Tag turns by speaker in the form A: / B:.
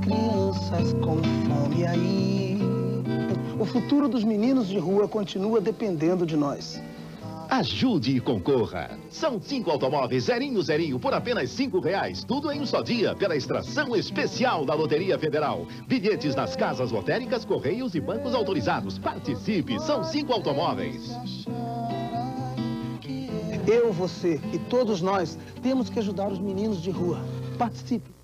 A: crianças com fome aí. O futuro dos meninos de rua continua dependendo de nós.
B: Ajude e concorra. São 5 automóveis zerinho por apenas R$5. Tudo em um só dia, pela extração especial da Loteria Federal. Bilhetes nas casas lotéricas, correios e bancos autorizados. Participe, são 5 automóveis.
A: Eu, você e todos nós temos que ajudar os meninos de rua. Participe.